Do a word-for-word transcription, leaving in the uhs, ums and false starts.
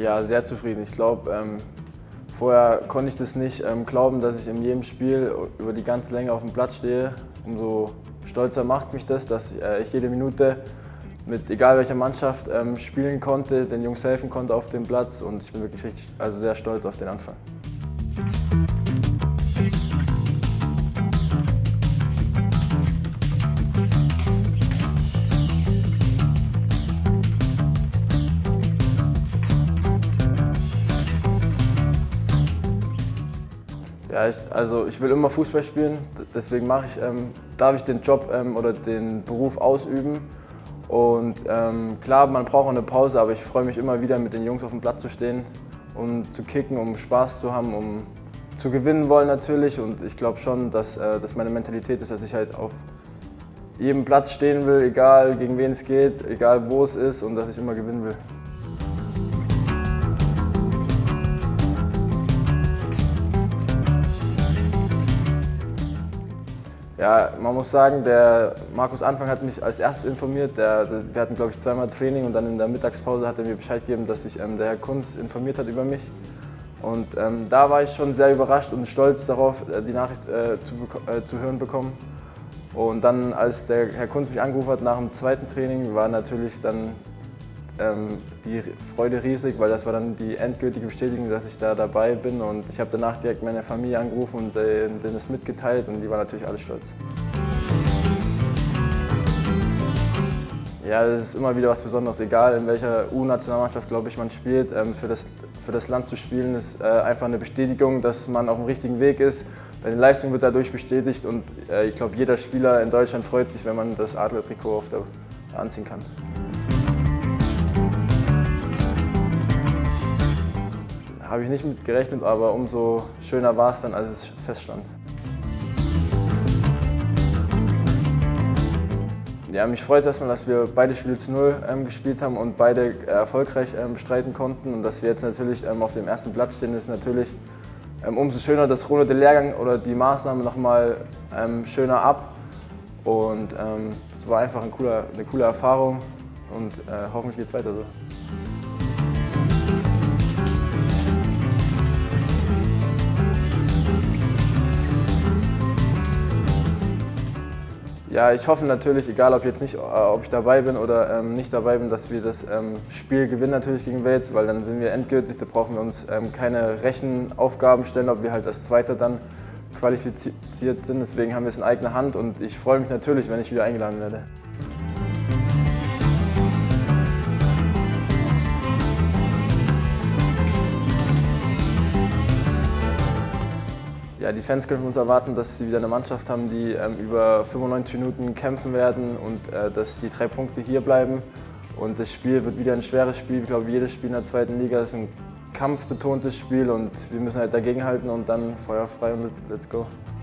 Ja, sehr zufrieden. Ich glaube, ähm, vorher konnte ich das nicht ähm, glauben, dass ich in jedem Spiel über die ganze Länge auf dem Platz stehe. Umso stolzer macht mich das, dass äh, ich jede Minute mit egal welcher Mannschaft ähm, spielen konnte, den Jungs helfen konnte auf dem Platz, und ich bin wirklich richtig, also sehr stolz auf den Anfang. Ja, ich, also ich will immer Fußball spielen, deswegen mache ich, ähm, darf ich den Job ähm, oder den Beruf ausüben. Und ähm, klar, man braucht auch eine Pause, aber ich freue mich immer wieder, mit den Jungs auf dem Platz zu stehen, um zu kicken, um Spaß zu haben, um zu gewinnen wollen natürlich. Und ich glaube schon, dass äh, das meine Mentalität ist, dass ich halt auf jedem Platz stehen will, egal gegen wen es geht, egal wo es ist, und dass ich immer gewinnen will. Ja, man muss sagen, der Markus Anfang hat mich als erstes informiert. Der, der, wir hatten, glaube ich, zweimal Training, und dann in der Mittagspause hat er mir Bescheid gegeben, dass sich ähm, der Herr Kunz informiert hat über mich. Und ähm, da war ich schon sehr überrascht und stolz darauf, die Nachricht äh, zu, äh, zu hören bekommen. Und dann, als der Herr Kunz mich angerufen hat nach dem zweiten Training, war natürlich dann ähm, die Freude riesig, weil das war dann die endgültige Bestätigung, dass ich da dabei bin. Und ich habe danach direkt meine Familie angerufen und äh, denen es mitgeteilt, und die waren natürlich alle stolz. Ja, das ist immer wieder was Besonderes, egal in welcher U-Nationalmannschaft, glaube ich, man spielt. Ähm, für, das, für das Land zu spielen ist äh, einfach eine Bestätigung, dass man auf dem richtigen Weg ist. Deine Leistung wird dadurch bestätigt, und äh, ich glaube, jeder Spieler in Deutschland freut sich, wenn man das Adler-Trikot auf der, anziehen kann. Habe ich nicht mit gerechnet, aber umso schöner war es dann, als es feststand. Ja, mich freut es erstmal, dass wir beide Spiele zu null ähm, gespielt haben und beide äh, erfolgreich ähm, bestreiten konnten, und dass wir jetzt natürlich ähm, auf dem ersten Platz stehen, ist natürlich ähm, umso schöner. Das rundet den Lehrgang oder die Maßnahme nochmal ähm, schöner ab, und ähm, es war einfach ein cooler, eine coole Erfahrung, und äh, hoffentlich geht es weiter so. Ja, ich hoffe natürlich, egal ob jetzt nicht, ob ich dabei bin oder ähm, nicht dabei bin, dass wir das ähm, Spiel gewinnen natürlich gegen Wales, weil dann sind wir endgültig, da brauchen wir uns ähm, keine Rechenaufgaben stellen, ob wir halt als Zweiter dann qualifiziert sind. Deswegen haben wir es in eigener Hand, und ich freue mich natürlich, wenn ich wieder eingeladen werde. Ja, die Fans können von uns erwarten, dass sie wieder eine Mannschaft haben, die ähm, über fünfundneunzig Minuten kämpfen werden, und äh, dass die drei Punkte hier bleiben. Und das Spiel wird wieder ein schweres Spiel. Ich glaube, jedes Spiel in der zweiten Liga ist ein kampfbetontes Spiel, und wir müssen halt dagegenhalten und dann feuerfrei und let's go.